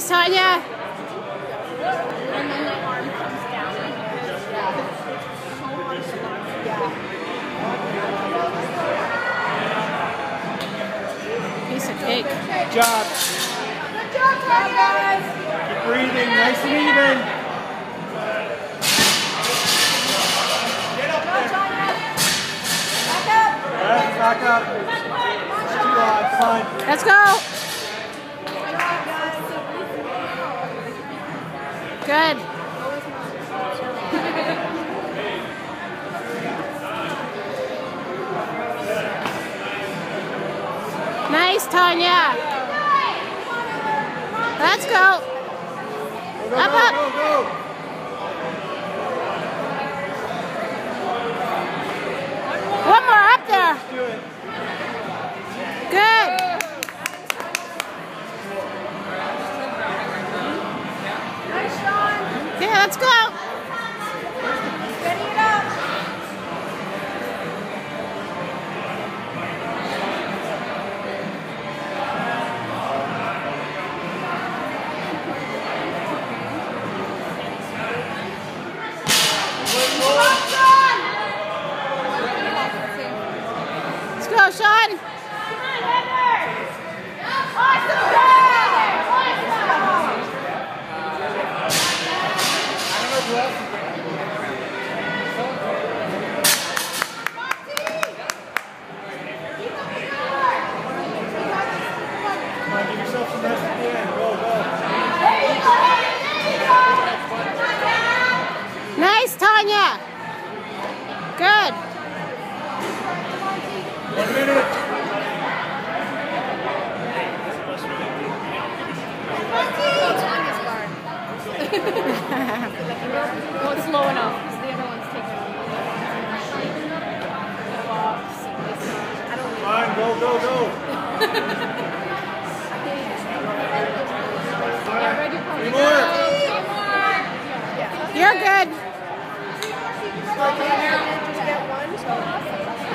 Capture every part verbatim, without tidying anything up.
Nice, Tanya. And then the arm comes down. Piece of cake. Good job. Good job, guys. Keep breathing, nice and even. Get up there. Back up. Yes, back up. Too long, come on. Let's go. Good. Nice, Tanya. Let's go. Go, go, Up, go, up. go, go. One more up there. Do it. Good. Nice, Sean. Okay, let's go. Ready it up. Let's go, Sean. Come on, give yourself some rest at the end. Go, go. Nice, Tanya. Good. One minute. No, it's slow enough because the other one's taking a box. I don't Come on, go, go, go. Three more. You're good. Just get one.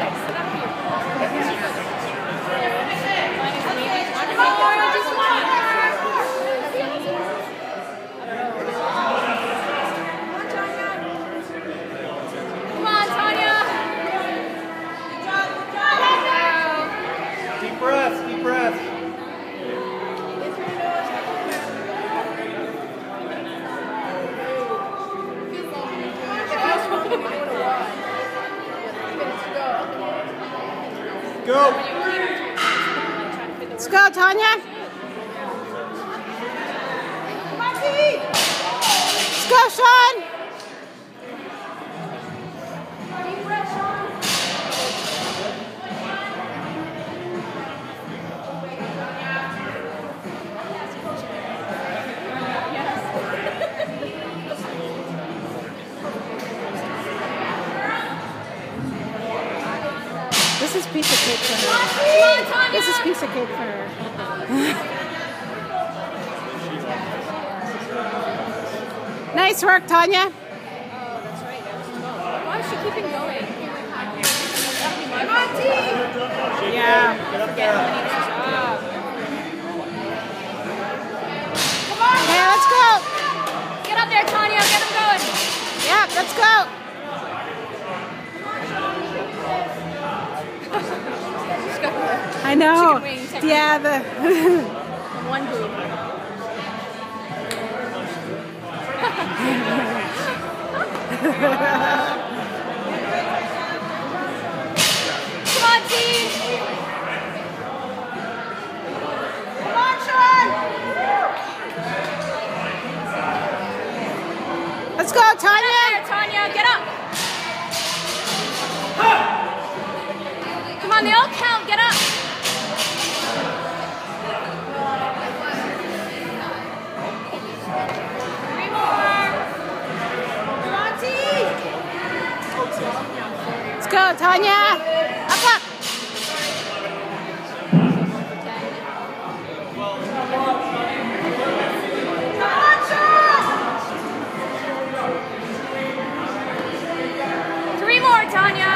Come on, Tanya. Deep breaths, deep breaths. Go. Let's go, Tanya. Let's go, Sean. This is piece of cake for her. This is piece of cake for her. Nice work, Tanya. Oh, that's right. Why is she keeping going? Come on, team. Yeah. Get up there. Come on. Okay, let's go. Get up there, Tanya. Get him going. Yeah, let's go. I know. Chicken wing technique. Yeah, the One boob. Come on, team. Come on, Sean. let's go, Tanya. There, Tanya. Get up. Come on, they all count. Get up. Three more. Come on, team. Let's go, Tanya. Up, up. Come on, Sean. Three more, Tanya.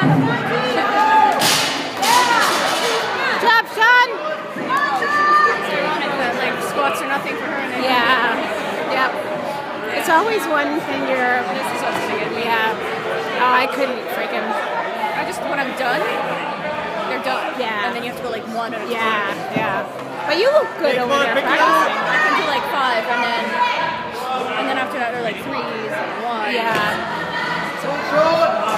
Good job, Sean. It's ironic that like squats are nothing for her and Yeah. Yep. It's always one thing you're. This is what's gonna get me. Yeah. Oh, I couldn't freaking. I just, when I'm done, they're done. Yeah. And then you have to go like one at a time. Yeah. Yeah. But you look good Hey, over come on, there pick it up. practicing. I can do like five, and then, and then after that, they're like threes and one. Yeah. Don't throw it.